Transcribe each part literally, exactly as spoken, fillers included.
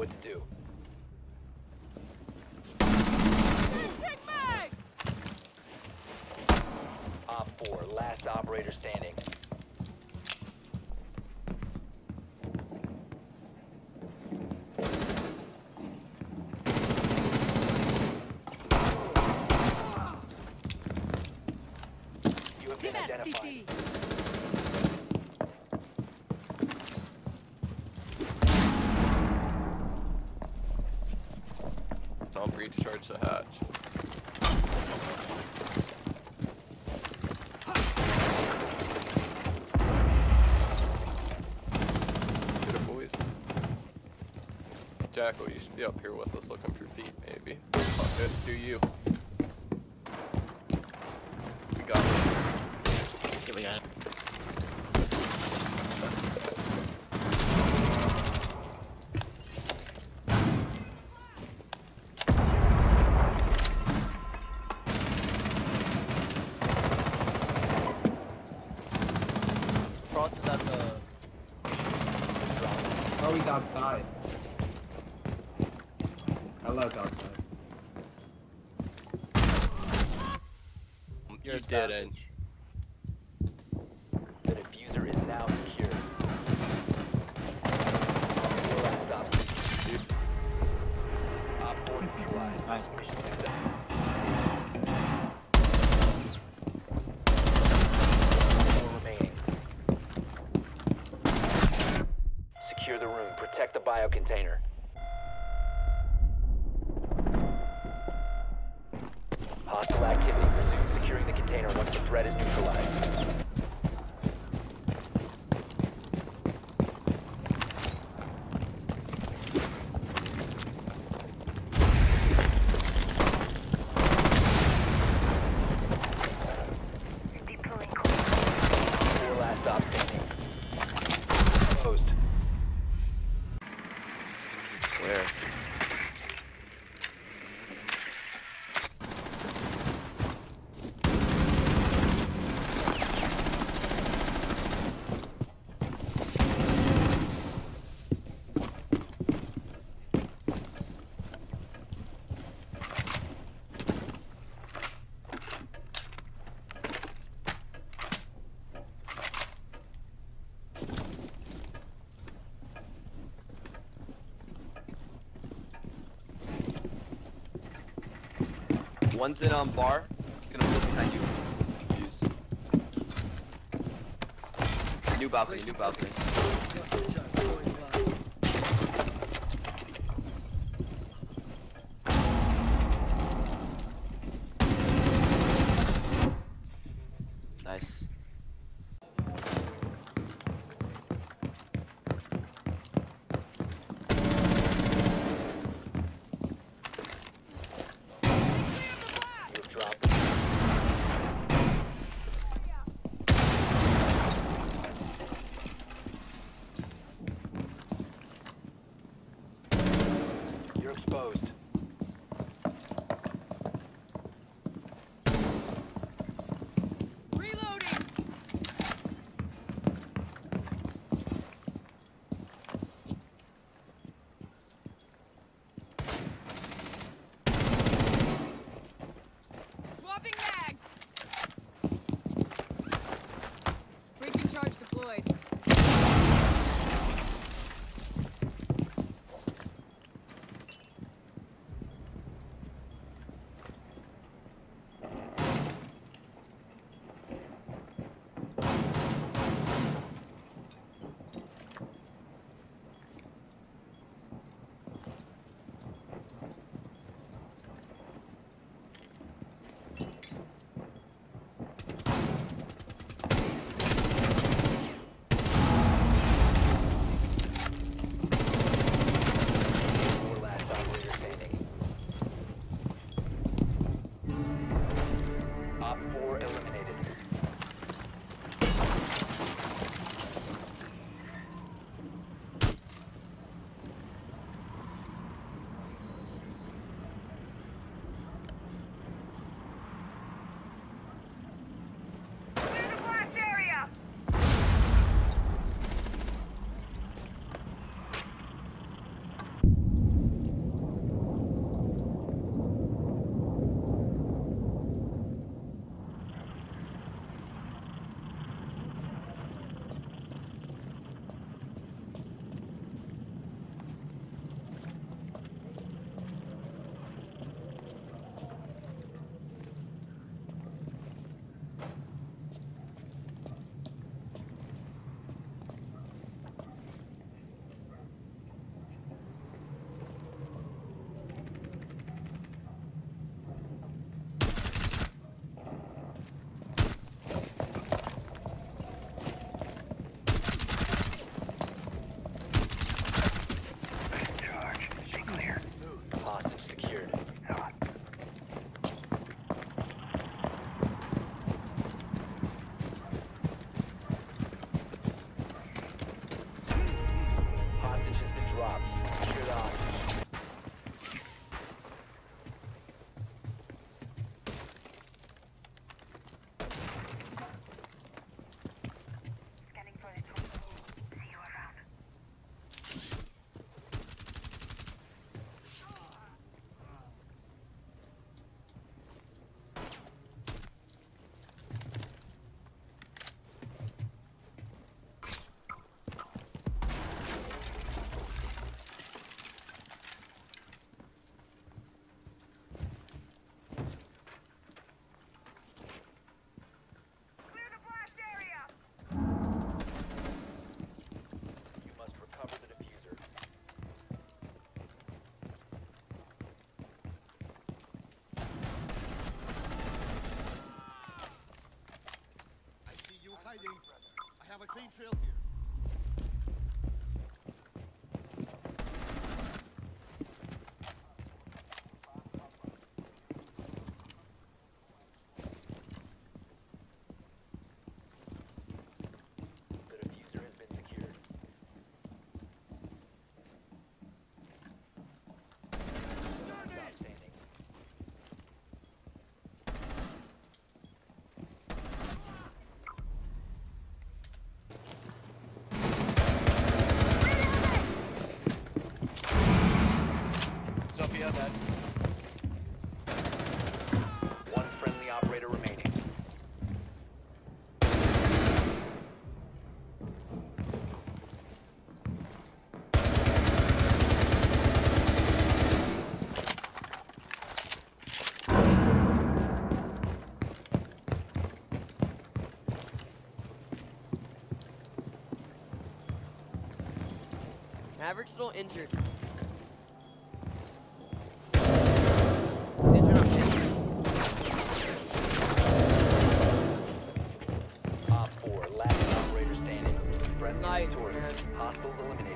what to do. Op four, last operator standing. You have been identified. I'll breach charge the hatch. Get it, boys. Jackal, you should be up here with us looking for feet, maybe. Fuck it, do you. We got it. Yeah, we got it. Frost is at the... Oh, he's outside. Ella's outside. You didn't. The diffuser is now secure. Your last stop. Op four neutralized. Nice. Mission success. Four remaining. Secure the room. Protect the biocontainer. Hostile activity. Resume securing the container once the threat is neutralized. Four last stop standing. Closed. Where? One's in on um, bar. Gonna move behind you. Use. New balcony, new balcony. Nice. The diffuser has been secured. Stop standing. Sophia, that. One friendly operator remaining. Average still injured. Injured up there. Op four, last operator standing. Friendly Nice, victorious. man. Hostiles eliminated.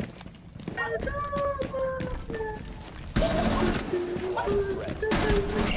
Threat.